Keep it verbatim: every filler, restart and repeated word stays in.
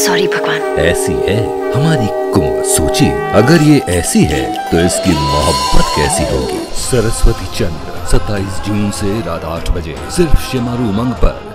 Sorry भगवान। ऐसी है हमारी कुंवर सूची। अगर ये ऐसी है तो इसकी मोहब्बत कैसी होगी। सरस्वती चंद्र सत्ताईस जून से रात आठ बजे सिर्फ शेमारू उमंग पर।